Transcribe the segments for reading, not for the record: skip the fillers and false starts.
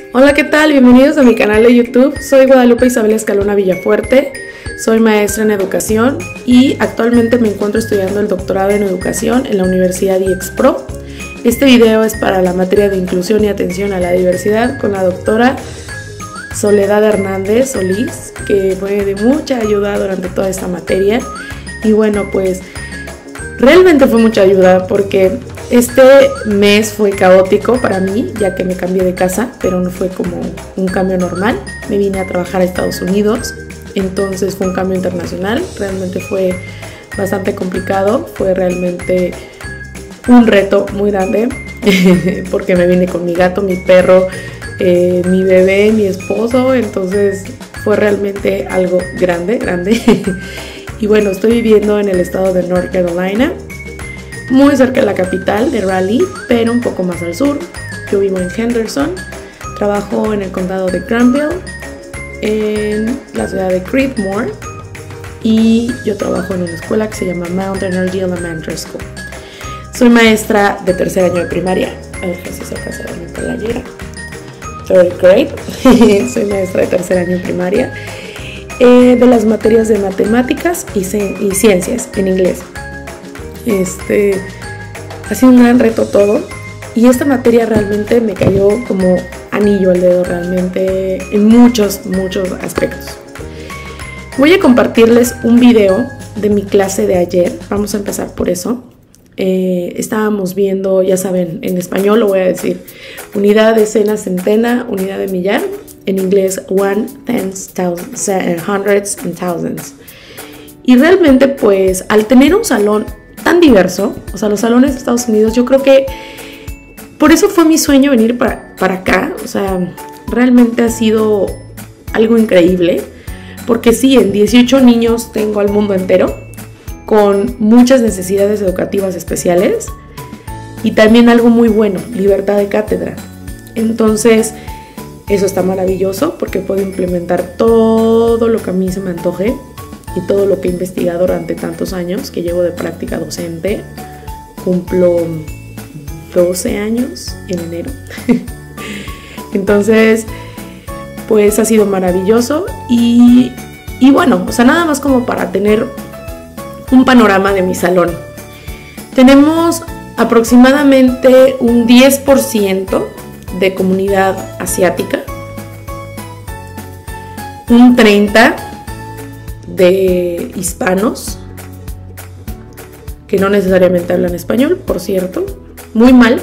Hola, ¿qué tal? Bienvenidos a mi canal de YouTube. Soy Guadalupe Isabel Escalona Villafuerte, soy maestra en educación y actualmente me encuentro estudiando el doctorado en educación en la Universidad IEXPRO. Este video es para la materia de inclusión y atención a la diversidad con la doctora Soledad Hernández Solís, que fue de mucha ayuda durante toda esta materia. Y bueno, pues realmente fue mucha ayuda porque este mes fue caótico para mí, ya que me cambié de casa, pero no fue como un cambio normal. Me vine a trabajar a Estados Unidos, entonces fue un cambio internacional. Realmente fue bastante complicado, fue realmente un reto muy grande porque me vine con mi gato, mi perro, mi bebé, mi esposo, entonces fue realmente algo grande. Y bueno, estoy viviendo en el estado de North Carolina, muy cerca de la capital de Raleigh, pero un poco más al sur. Yo vivo en Henderson, trabajo en el condado de Granville, en la ciudad de Creedmoor, y yo trabajo en una escuela que se llama Mount Energy Elementary School. Soy maestra de tercer año de primaria. A ver si se pasa mi playera. Third grade. Soy maestra de tercer año de primaria, de las materias de matemáticas y ciencias en inglés. Ha sido un gran reto todo, y esta materia realmente me cayó como anillo al dedo realmente en muchos aspectos. Voy a compartirles un video de mi clase de ayer. Vamos a empezar por eso. Estábamos viendo, ya saben, en español lo voy a decir: unidad, decena, centena, unidad de millar. En inglés, one, tens, hundreds and thousands. Y realmente, pues, al tener un salón tan diverso, o sea, los salones de Estados Unidos, yo creo que por eso fue mi sueño venir para acá. O sea, realmente ha sido algo increíble, porque sí, en 18 niños tengo al mundo entero, con muchas necesidades educativas especiales, y también algo muy bueno, libertad de cátedra. Entonces, eso está maravilloso porque puedo implementar todo lo que a mí se me antoje y todo lo que he investigado durante tantos años que llevo de práctica docente. Cumplo 12 años en enero. Entonces, pues ha sido maravilloso y bueno, o sea, nada más como para tener un panorama de mi salón. Tenemos aproximadamente un 10% de comunidad asiática, un 30% de hispanos, que no necesariamente hablan español, por cierto. Muy mal,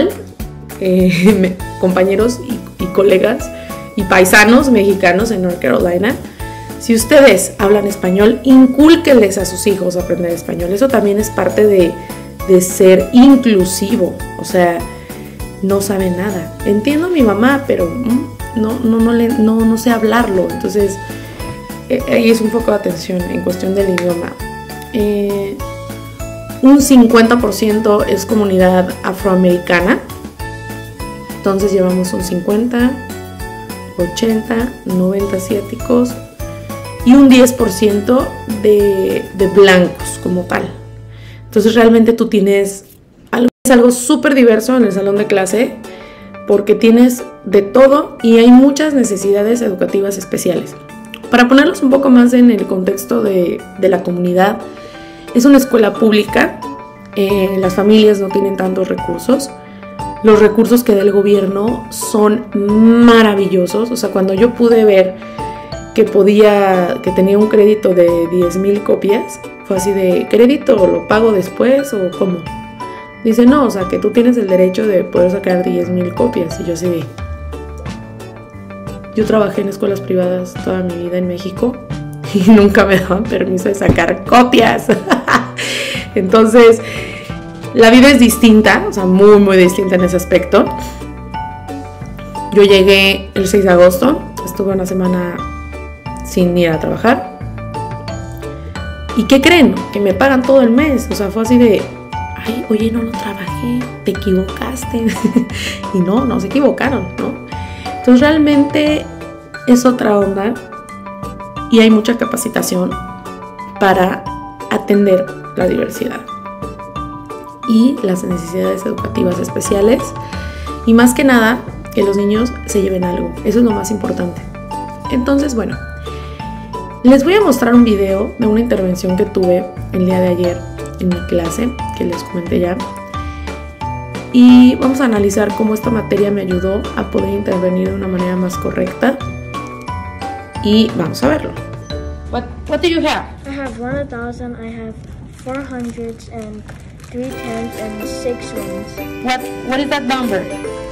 compañeros y colegas y paisanos mexicanos en North Carolina. Si ustedes hablan español, incúlquenles a sus hijos aprender español. Eso también es parte de ser inclusivo. O sea, no saben nada. Entiendo a mi mamá, pero no sé hablarlo. Entonces, ahí es un foco de atención en cuestión del idioma. Un 50% es comunidad afroamericana. Entonces llevamos un 50, 80, 90 asiáticos y un 10% de blancos como tal. Entonces realmente tú tienes algo súper diverso en el salón de clase, porque tienes de todo y hay muchas necesidades educativas especiales. Para ponerlos un poco más en el contexto de la comunidad, es una escuela pública. Las familias no tienen tantos recursos. Los recursos que da el gobierno son maravillosos. O sea, cuando yo pude ver que tenía un crédito de 10,000 copias, fue así de: ¿crédito lo pago después o cómo? Dice, no, o sea, que tú tienes el derecho de poder sacar 10,000 copias. Y yo así de... Yo trabajé en escuelas privadas toda mi vida en México y nunca me daban permiso de sacar copias. Entonces, la vida es distinta, o sea, muy distinta en ese aspecto. Yo llegué el 6 de agosto, estuve una semana sin ir a trabajar. ¿Y qué creen? Que me pagan todo el mes. O sea, fue así de: ay, oye, no lo trabajé, te equivocaste. Y no se equivocaron, ¿no? Entonces realmente es otra onda y hay mucha capacitación para atender la diversidad y las necesidades educativas especiales. Y más que nada, que los niños se lleven algo. Eso es lo más importante. Entonces, bueno, les voy a mostrar un video de una intervención que tuve el día de ayer en mi clase, que les comenté ya. Y vamos a analizar cómo esta materia me ayudó a poder intervenir de una manera más correcta. Y vamos a verlo. What do you have? I have 1,000, I have 4 hundreds and 3 tens and 6 ones. What is that number?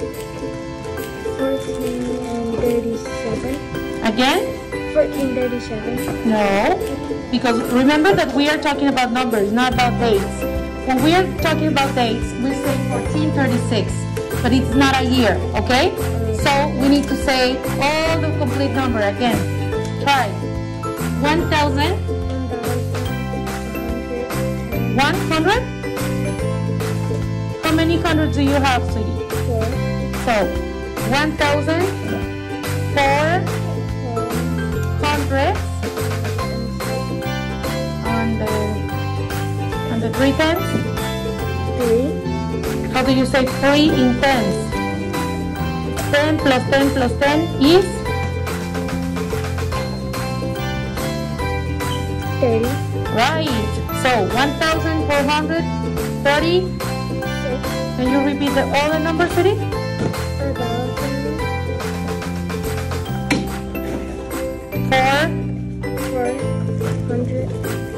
14 and 37. Again? 1437. No, because remember that we are talking about numbers, not about dates. When we are talking about dates, we say 1436, but it's not a year, okay? So we need to say all the complete number again. Try. 1,000. 100? How many hundreds do you have, sweetie? 4. So, 1,000, 4 hundreds, and the 3 tens? 3. How do you say 3 in tens? 10 plus 10 plus 10 is? 30. Right. So, 1,430. 6. Can you repeat all the numbers, sweetie? 4. 400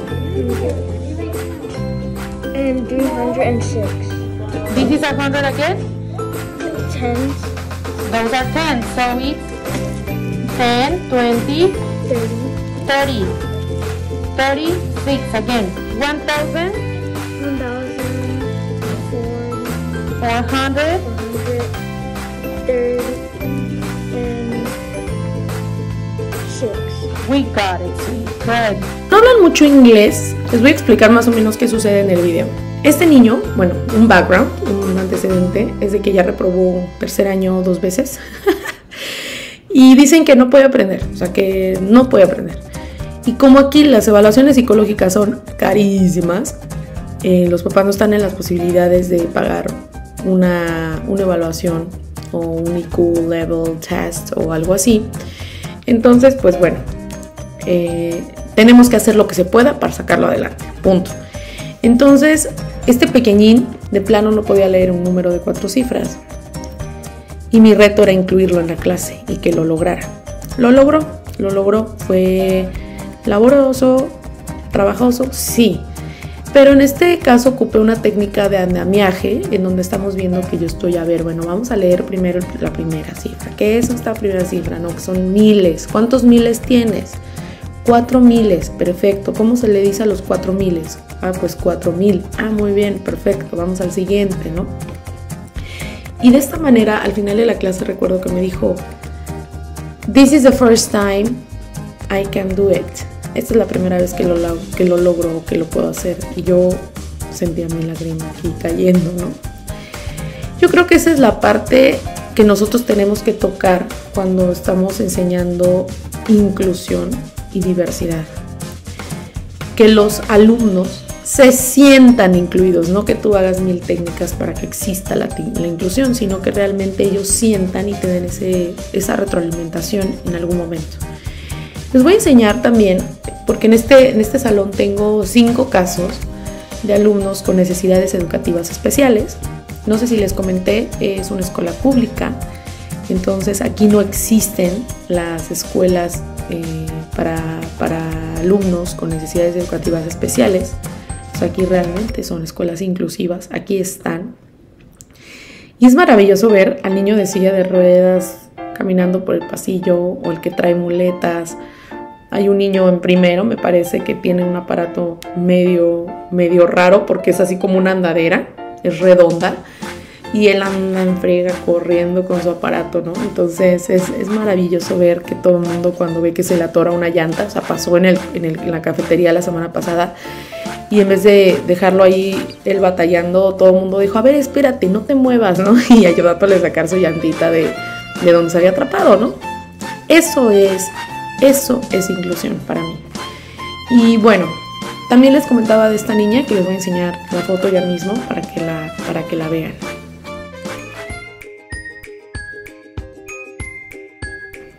and 306. This is 100 again? Tens. Those are 10. So it's 10, 20, 30. 30. 36 again. 1,000. 400. 430 and 6. We got it, sweet. Good. No hablan mucho inglés. Les voy a explicar más o menos qué sucede en el video. Este niño, bueno, un background, un antecedente, es de que ya reprobó tercer año 2 veces. Y dicen que no puede aprender, o sea, que no puede aprender. Y como aquí las evaluaciones psicológicas son carísimas, los papás no están en las posibilidades de pagar una evaluación o un IQ level test o algo así. Entonces, pues bueno, tenemos que hacer lo que se pueda para sacarlo adelante, punto. Entonces, este pequeñín de plano no podía leer un número de 4 cifras y mi reto era incluirlo en la clase y que lo lograra. Lo logró, fue laborioso, trabajoso, sí. Pero en este caso ocupé una técnica de andamiaje en donde estamos viendo que yo estoy, a ver, bueno, vamos a leer primero la primera cifra. ¿Qué es esta primera cifra? No, que son miles. ¿Cuántos miles tienes? 4 miles, perfecto. ¿Cómo se le dice a los 4 miles? Ah, pues 4,000. Ah, muy bien, perfecto. Vamos al siguiente, ¿no? Y de esta manera, al final de la clase recuerdo que me dijo, "This is the first time I can do it." Esta es la primera vez que lo logro, que lo puedo hacer. Y yo sentía mi lágrima aquí cayendo, ¿no? Yo creo que esa es la parte que nosotros tenemos que tocar cuando estamos enseñando inclusión y diversidad. Que los alumnos se sientan incluidos, no que tú hagas 1000 técnicas para que exista la inclusión, sino que realmente ellos sientan y te den esa retroalimentación en algún momento. Les voy a enseñar también, porque en este salón tengo 5 casos de alumnos con necesidades educativas especiales. No sé si les comenté, es una escuela pública, entonces aquí no existen las escuelas para alumnos con necesidades educativas especiales. O sea, aquí realmente son escuelas inclusivas, aquí están. Y es maravilloso ver al niño de silla de ruedas caminando por el pasillo o el que trae muletas. Hay un niño en primero, me parece, que tiene un aparato medio raro porque es así como una andadera, es redonda y él anda en friega corriendo con su aparato, ¿no? Entonces es maravilloso ver que todo el mundo cuando ve que se le atora una llanta, o sea, pasó en la cafetería la semana pasada y en vez de dejarlo ahí él batallando, todo el mundo dijo, a ver, espérate, no te muevas, ¿no? Y ayudándole a sacar su llantita de donde se había atrapado, ¿no? Eso es inclusión para mí. Y bueno, también les comentaba de esta niña que les voy a enseñar la foto ya mismo para que la vean.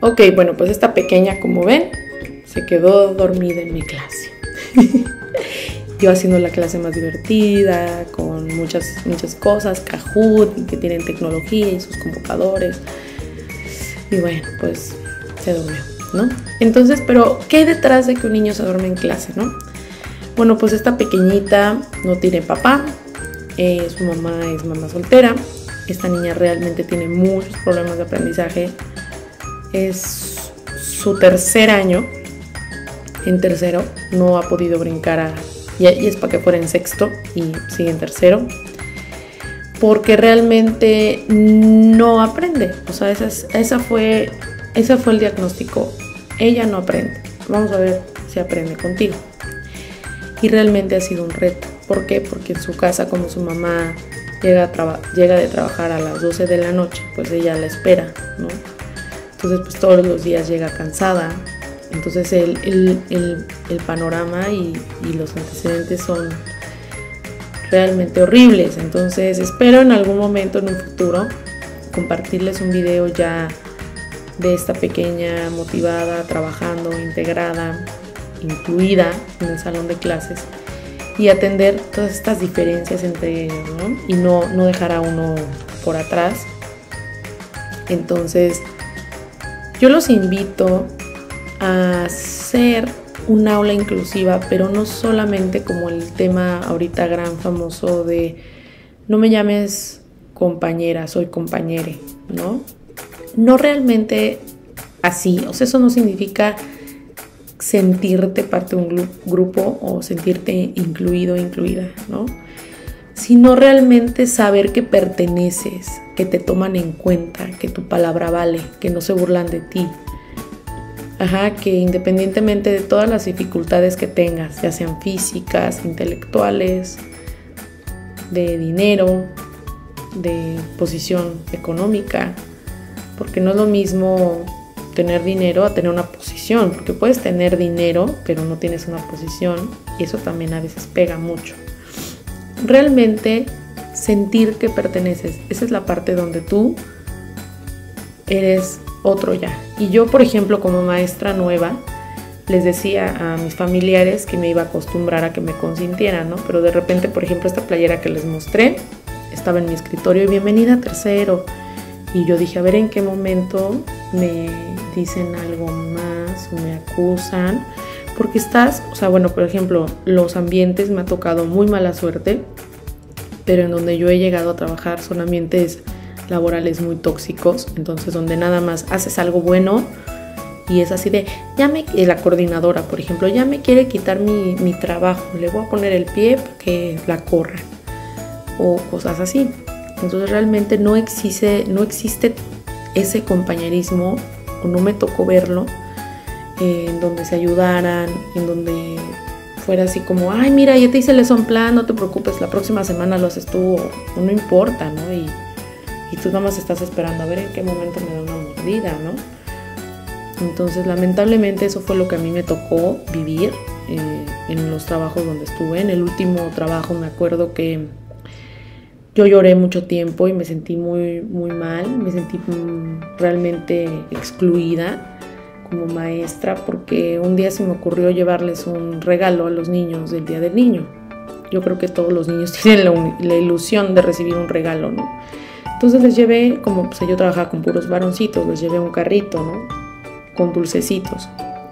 Ok, bueno, pues esta pequeña, como ven, se quedó dormida en mi clase. Yo haciendo la clase más divertida, con muchas cosas, Kahoot, que tienen tecnología y sus computadores. Y bueno, pues se durmió, ¿no? Entonces, pero ¿qué hay detrás de que un niño se duerme en clase, no? Bueno, pues esta pequeñita no tiene papá, su mamá es mamá soltera. Esta niña realmente tiene muchos problemas de aprendizaje. Es su tercer año. En tercero no ha podido brincar y es para que fuera en sexto y sigue en tercero, porque realmente no aprende. O sea, ese fue el diagnóstico. Ella no aprende. Vamos a ver si aprende contigo. Y realmente ha sido un reto. ¿Por qué? Porque en su casa, como su mamá llega de trabajar a las 12 de la noche, pues ella la espera, ¿no? Entonces pues todos los días llega cansada. Entonces el panorama y los antecedentes son realmente horribles. Entonces espero en algún momento en un futuro compartirles un video ya de esta pequeña motivada, trabajando, integrada, incluida en el salón de clases y atender todas estas diferencias entre ellos, ¿no? Y no dejar a uno por atrás. Entonces yo los invito a hacer un aula inclusiva, pero no solamente como el tema ahorita gran famoso de no me llames compañera, soy compañere, ¿no? No realmente así. O sea, eso no significa sentirte parte de un grupo o sentirte incluido o incluida, ¿no? Sino realmente saber que perteneces, que te toman en cuenta, que tu palabra vale, que no se burlan de ti. Ajá, que independientemente de todas las dificultades que tengas, ya sean físicas, intelectuales, de dinero, de posición económica, porque no es lo mismo tener dinero a tener una posición, porque puedes tener dinero, pero no tienes una posición, y eso también a veces pega mucho. Realmente sentir que perteneces, esa es la parte donde tú eres otro ya. Y yo, por ejemplo, como maestra nueva, les decía a mis familiares que me iba a acostumbrar a que me consintieran, ¿no? Pero de repente, por ejemplo, esta playera que les mostré estaba en mi escritorio y bienvenida a tercero. Y yo dije, a ver en qué momento me dicen algo más o me acusan. Porque o sea, bueno, por ejemplo, los ambientes me ha tocado muy mala suerte, pero en donde yo he llegado a trabajar son ambientes laborales muy tóxicos, entonces donde nada más haces algo bueno y es así de, la coordinadora, por ejemplo, ya me quiere quitar mi trabajo, le voy a poner el pie para que la corra, o cosas así. Entonces realmente no existe ese compañerismo, o no me tocó verlo, en donde se ayudaran, en donde fuera así como, ay, mira, ya te hice el lesson plan, no te preocupes, la próxima semana lo haces tú, o no importa, ¿no? Y tú nada más estás esperando a ver en qué momento me da una mordida, ¿no? Entonces, lamentablemente, eso fue lo que a mí me tocó vivir en los trabajos donde estuve. En el último trabajo me acuerdo que yo lloré mucho tiempo y me sentí muy, muy mal, me sentí realmente excluida como maestra, porque un día se me ocurrió llevarles un regalo a los niños del Día del Niño. Yo creo que todos los niños tienen la ilusión de recibir un regalo, ¿no? Entonces les llevé, como pues yo trabajaba con puros varoncitos, les llevé un carrito, ¿no? Con dulcecitos.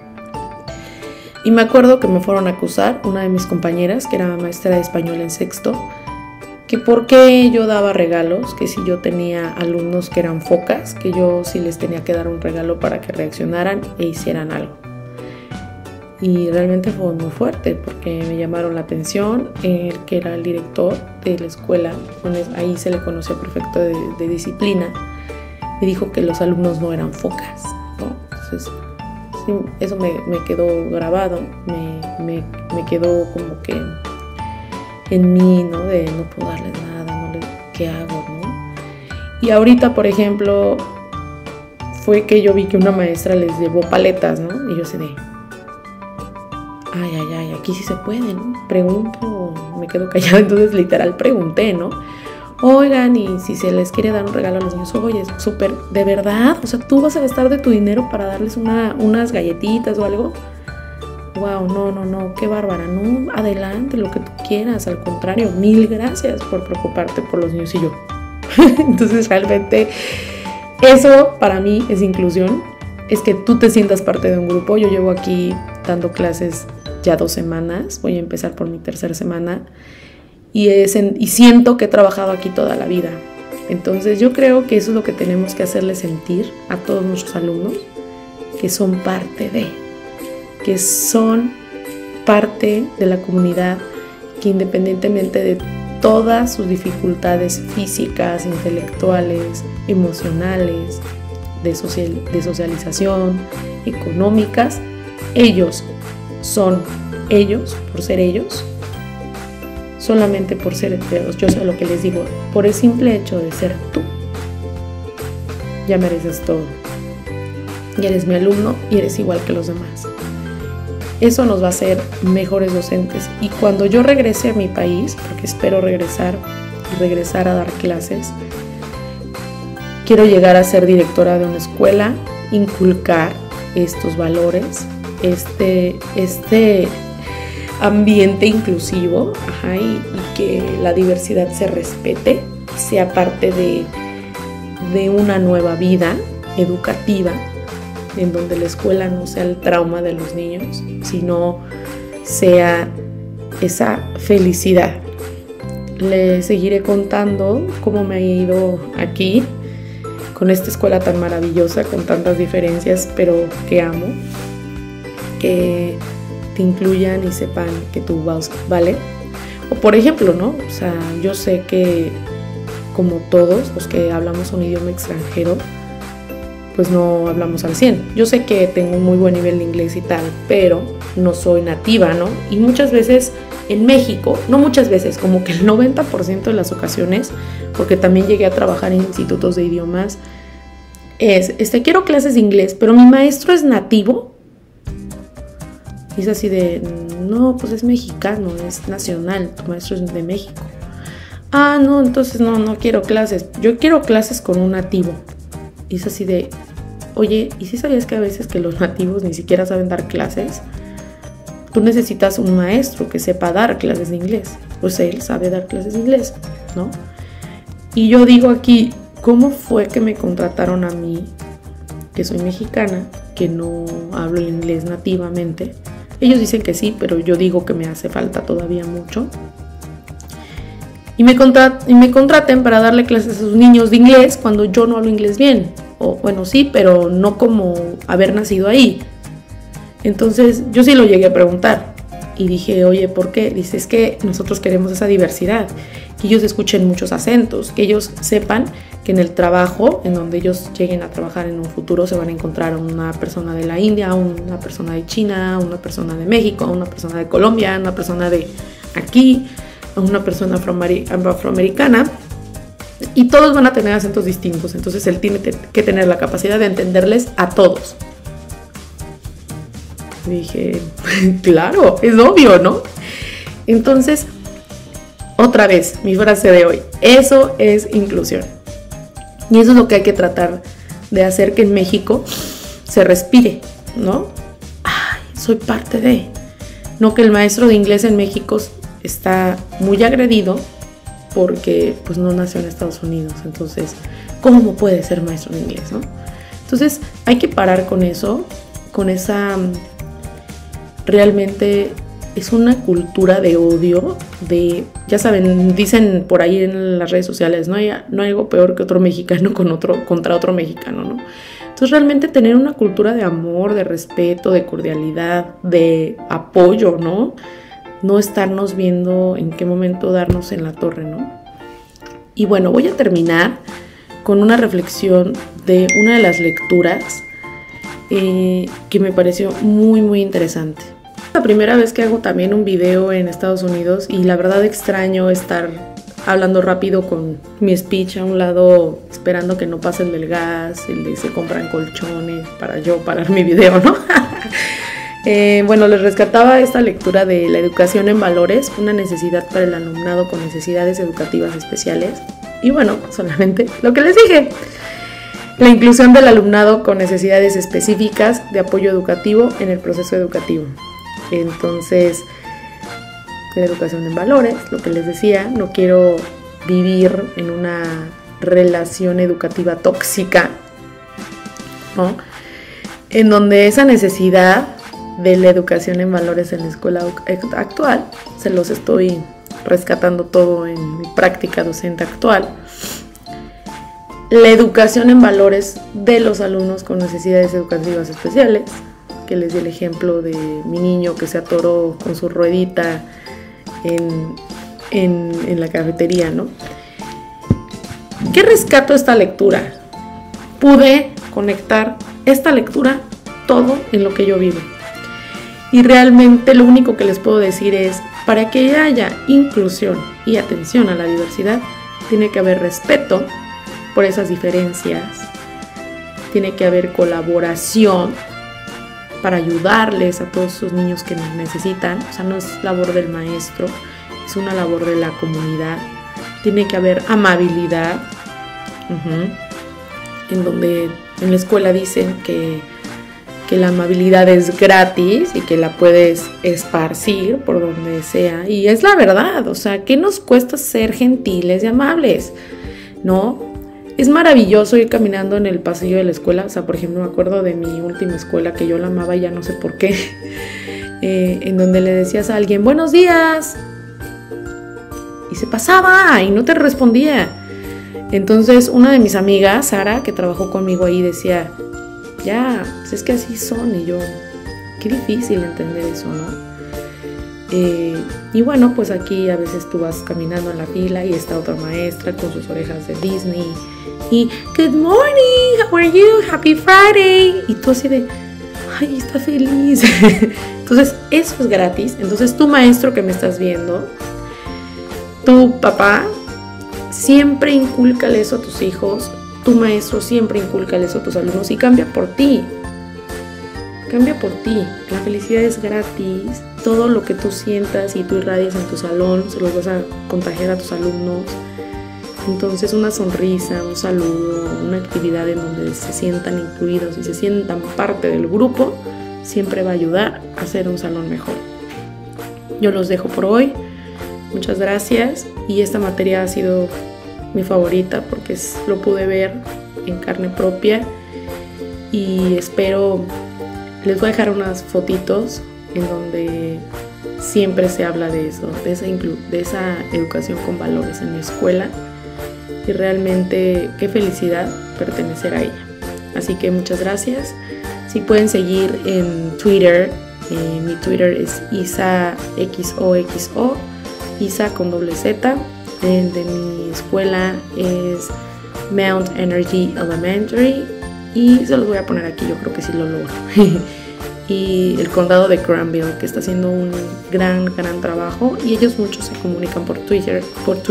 Y me acuerdo que me fueron a acusar una de mis compañeras, que era maestra de español en sexto, que por qué yo daba regalos, que si yo tenía alumnos que eran focas, que yo sí les tenía que dar un regalo para que reaccionaran e hicieran algo. Y realmente fue muy fuerte porque me llamaron la atención, el que era el director de la escuela, ahí se le conocía prefecto de disciplina, me dijo que los alumnos no eran focas, ¿no? Entonces sí, eso me quedó grabado, me quedó como que en mí, ¿no? De no puedo darles nada, ¿qué hago, no? Y ahorita, por ejemplo, fue que yo vi que una maestra les llevó paletas, ¿no? Y yo así de, ay, aquí sí se puede, ¿no? Pregunto, me quedo callada, entonces literal pregunté, ¿no? Oigan, y si se les quiere dar un regalo a los niños, oye, súper, ¿de verdad? O sea, ¿tú vas a gastar de tu dinero para darles unas galletitas o algo? Wow, no, qué bárbara, no, adelante, lo que tú quieras, al contrario, mil gracias por preocuparte por los niños. Y yo, entonces realmente eso para mí es inclusión, es que tú te sientas parte de un grupo. Yo llevo aquí dando clases ya 2 semanas, voy a empezar por mi 3ª semana, y siento que he trabajado aquí toda la vida. Entonces yo creo que eso es lo que tenemos que hacerle sentir a todos nuestros alumnos, que son parte de la comunidad, que independientemente de todas sus dificultades físicas, intelectuales, emocionales, de socialización, económicas, ellos son ellos, por ser ellos, solamente por ser ellos. Yo sé lo que les digo, por el simple hecho de ser tú, ya mereces todo. Ya eres mi alumno y eres igual que los demás. Eso nos va a hacer mejores docentes. Y cuando yo regrese a mi país, porque espero regresar a dar clases, quiero llegar a ser directora de una escuela, inculcar estos valores, este ambiente inclusivo, y que la diversidad se respete, sea parte de una nueva vida educativa, en donde la escuela no sea el trauma de los niños, sino sea esa felicidad. Les seguiré contando cómo me ha ido aquí, con esta escuela tan maravillosa, con tantas diferencias, pero que amo, que te incluyan y sepan que tú vale. O por ejemplo, ¿no? O sea, yo sé que como todos los que hablamos un idioma extranjero, pues no hablamos al 100. Yo sé que tengo un muy buen nivel de inglés y tal, pero no soy nativa, ¿no? Y muchas veces en México, no muchas veces, como que el 90% de las ocasiones, porque también llegué a trabajar en institutos de idiomas, quiero clases de inglés, pero mi maestro es nativo. Y es así de, no, pues es mexicano, es nacional, tu maestro es de México. Ah, no, entonces no quiero clases. Yo quiero clases con un nativo. Y es así de, oye, ¿y si sabías que a veces que los nativos ni siquiera saben dar clases? Tú necesitas un maestro que sepa dar clases de inglés. Pues él sabe dar clases de inglés, ¿no? Y yo digo aquí, ¿cómo fue que me contrataron a mí, que soy mexicana, que no hablo el inglés nativamente? Ellos dicen que sí, pero yo digo que me hace falta todavía mucho. Y me contraten para darle clases a sus niños de inglés cuando yo no hablo inglés bien. O bueno, sí, pero no como haber nacido ahí. Entonces yo sí lo llegué a preguntar y dije, oye, ¿por qué? Dice, es que nosotros queremos esa diversidad, que ellos escuchen muchos acentos, que ellos sepan que en el trabajo, en donde ellos lleguen a trabajar en un futuro, se van a encontrar una persona de la India, una persona de China, una persona de México, una persona de Colombia, una persona de aquí, una persona afroamericana, y todos van a tener acentos distintos. Entonces él tiene que tener la capacidad de entenderles a todos. Y dije, claro, es obvio, ¿no? Entonces, otra vez, mi frase de hoy, eso es inclusión. Y eso es lo que hay que tratar de hacer, que en México se respire, ¿no? Ay, soy parte de. No que el maestro de inglés en México está muy agredido porque pues no nació en Estados Unidos. Entonces, ¿cómo puede ser maestro de inglés, no? Entonces, hay que parar con eso, con esa... Realmente es una cultura de odio, ya saben, dicen por ahí en las redes sociales, no hay algo peor que otro mexicano contra otro mexicano, ¿no? Entonces realmente tener una cultura de amor, de respeto, de cordialidad, de apoyo, ¿no? No estarnos viendo en qué momento darnos en la torre, ¿no? Y bueno, voy a terminar con una reflexión de una de las lecturas que me pareció muy, muy interesante. La primera vez que hago también un video en Estados Unidos y la verdad extraño estar hablando rápido con mi speech a un lado, esperando que no pase el del gas, el de se compran colchones para yo parar mi video, ¿no? Bueno, les rescataba esta lectura de La educación en valores, una necesidad para el alumnado con necesidades educativas especiales. Y bueno, solamente lo que les dije. La inclusión del alumnado con necesidades específicas de apoyo educativo en el proceso educativo. Entonces, la educación en valores, lo que les decía, no quiero vivir en una relación educativa tóxica, ¿no? En donde esa necesidad de la educación en valores en la escuela actual, se los estoy rescatando todo en mi práctica docente actual. La educación en valores de los alumnos con necesidades educativas especiales, que les di el ejemplo de mi niño que se atoró con su ruedita en la cafetería, ¿no? ¿Qué rescato esta lectura? Pude conectar esta lectura todo en lo que yo vivo. Y realmente lo único que les puedo decir es, para que haya inclusión y atención a la diversidad, tiene que haber respeto por esas diferencias, tiene que haber colaboración para ayudarles a todos esos niños que nos necesitan. O sea, no es labor del maestro, es una labor de la comunidad. Tiene que haber amabilidad, en donde en la escuela dicen que la amabilidad es gratis y que la puedes esparcir por donde sea. Y es la verdad, o sea, ¿qué nos cuesta ser gentiles y amables? ¿No? Es maravilloso ir caminando en el pasillo de la escuela. O sea, por ejemplo, me acuerdo de mi última escuela que yo la amaba y ya no sé por qué. En donde le decías a alguien, buenos días. Y se pasaba y no te respondía. Entonces, una de mis amigas, Sara, que trabajó conmigo ahí, decía, ya, pues es que así son. Y yo, qué difícil entender eso, ¿no? Y bueno, pues aquí a veces tú vas caminando en la fila y está otra maestra con sus orejas de Disney y good morning, how are you, happy Friday, y tú así de, ay, está feliz. Entonces eso es gratis. Entonces tu maestro que me estás viendo, tu papá, siempre incúlcale eso a tus hijos, tu maestro siempre incúlcale eso a tus alumnos y cambia por ti. Cambia por ti. La felicidad es gratis. Todo lo que tú sientas y tú irradias en tu salón se los vas a contagiar a tus alumnos. Entonces una sonrisa, un saludo, una actividad en donde se sientan incluidos y se sientan parte del grupo siempre va a ayudar a hacer un salón mejor. Yo los dejo por hoy. Muchas gracias. Y esta materia ha sido mi favorita porque lo pude ver en carne propia y espero. Les voy a dejar unas fotitos en donde siempre se habla de eso, de esa educación con valores en mi escuela, y realmente qué felicidad pertenecer a ella. Así que muchas gracias. Si pueden seguir en Twitter, mi Twitter es IsaXOXO, Isa con doble Z. El de mi escuela es Mount Energy Elementary. Y se los voy a poner aquí, yo creo que sí lo logro. Y el condado de Granville, que está haciendo un gran trabajo. Y ellos muchos se comunican por Twitter,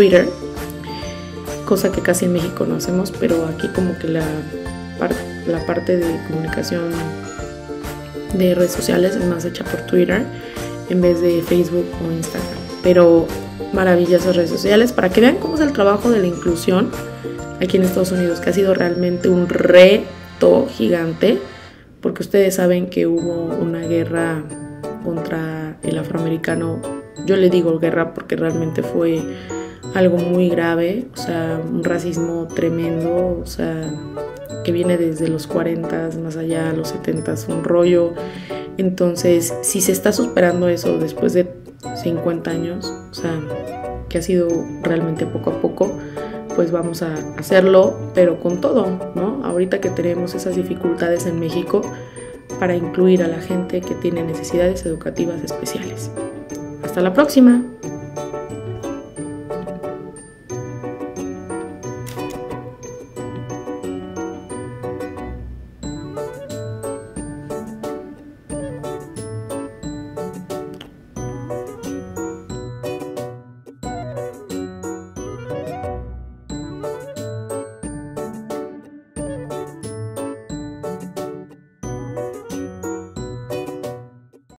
cosa que casi en México no hacemos, pero aquí como que la parte de comunicación de redes sociales es más hecha por Twitter en vez de Facebook o Instagram. Pero maravillosas redes sociales para que vean cómo es el trabajo de la inclusión aquí en Estados Unidos, que ha sido realmente un reto gigante, porque ustedes saben que hubo una guerra contra el afroamericano. Yo le digo guerra porque realmente fue algo muy grave, o sea, un racismo tremendo, o sea, que viene desde los 40 más allá a los 70, un rollo. Entonces, si se está superando eso después de 50 años, o sea, que ha sido realmente poco a poco, pues vamos a hacerlo, pero con todo, ¿no? Ahorita que tenemos esas dificultades en México para incluir a la gente que tiene necesidades educativas especiales. Hasta la próxima.